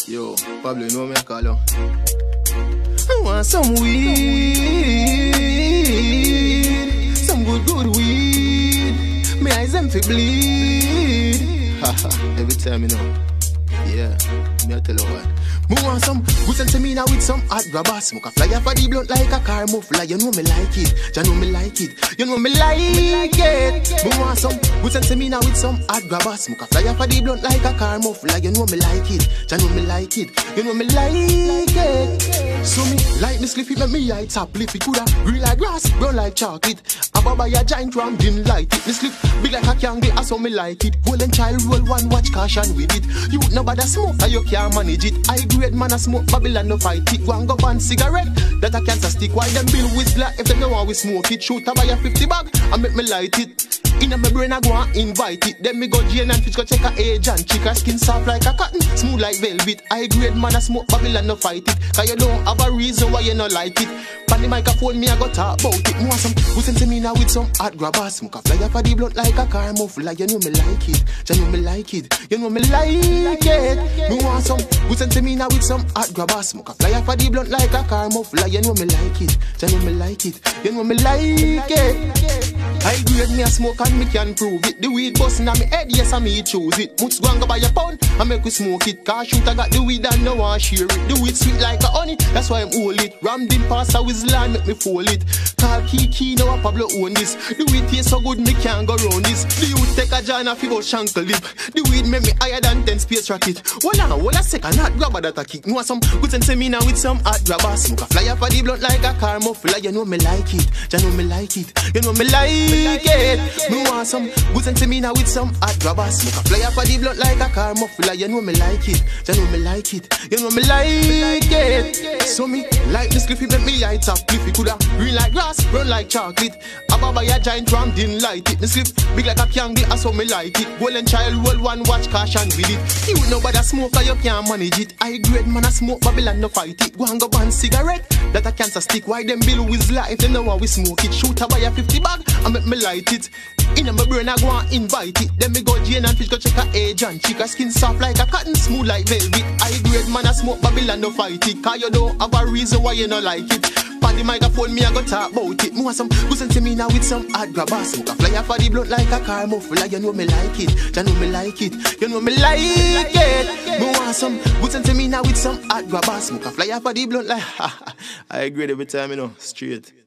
Yo, Pablo, you know me I call you. I want some weed, some good weed. My eyes them fi bleed. Haha, every time you know. Yeah, me I tell you what. Me want some good sense me now with some hot grabber. Smoke a fly off of the blunt like a car muffler. You know me like it, you know me like it, you know me like it. Me want some good sense me now with some hot grabber. Smoke a fly off of the blunt like a car muffler. You know me like it, you know me like it, you know me like it. So me like me spliffy, make me eye tap liffy. Coulda green like grass, brown like chocolate. Above by a giant ram, didn't light it. Me slip big like a candle, I saw me like it. Golden child roll one, watch caution with it. You nobody smoke, and you can't manage it. I grade man a smoke, Babylon no fight it. Go and go ban cigarette, that a cancer stick. Why them bill whistler, if them no want we smoke it. Shoot a buy a 50 bag, and make me light it. Inna my brain I go and invite it. Then me go Jane and fish go check a age and chick. Her skin soft like a cotton, smooth like velvet. I grade man a smoke, Babylon no fight it. Cause you don't have a reason why you no like it. Pan the microphone me I go talk about it. Want some who send to me now with some hot grabber. Smoke a fly off of the blunt like a car muffler. You know me like it, you know me like it, you know me like it. Me want some who send to me now with some hot grabber. Smoke a fly off of the blunt like a car muffler. You know me like it, you know me like it, you know me like it. I grade me a smoke and me can prove it. The weed bustin' on me head, yes I me choose it. Muts go and go buy a pound and make we smoke it. Cause shooter got the weed and no one share it. The weed sweet like a honey, that's why I'm hold it. Rammed in past a whistle and make me fold it. Call Kiki, now a Pablo own this. The weed taste so good me can't go round this. The youth take a jar and a few shankle lip. The weed make me higher than 10 space rocket. Hold a second, hot grabber that a kick. You want some good sense me now with some hot grabber. Smoke a fly off of the blunt like a car muffler. You know me like it, you know me like it, you know me like it. Me want some good sense me now with some hot grabber. Smoke a fly off of the blunt like a car muffler. You know me like it, you know me like it, you know me like it. So me like this cliffy make me eye tap cliffy. Coulda green like grass, brown like chocolate. Above by a giant ram didn't light it. Me slip big like a candle, I saw me like it. Golden child roll one, watch caution with it. You nobody smoke or you can't manage it. I grade man a smoke, Babylon no fight it. Go and go ban cigarette, that a cancer stick. Why them bill whistler if they know how we smoke it. Shoot a buy a 50 bag and make me light it. Inna my brain I go and invite it. Then me go Jane and fish go check her age and chick. Her skin soft like a cotton, smooth like velvet. I grade man a smoke, Babylon no fight it. Cause you don't have a reason why you no like it. Pan the microphone me I go talk about it. Me want some good sense to me now with some hot grabber. Smoke a fly off of the blunt like a car muffler. You know me like it, you know me like it, you know me like it. Me want some good sense to me now with some hot grabber. Smoke a fly off of the blunt like I agree every time you know, straight.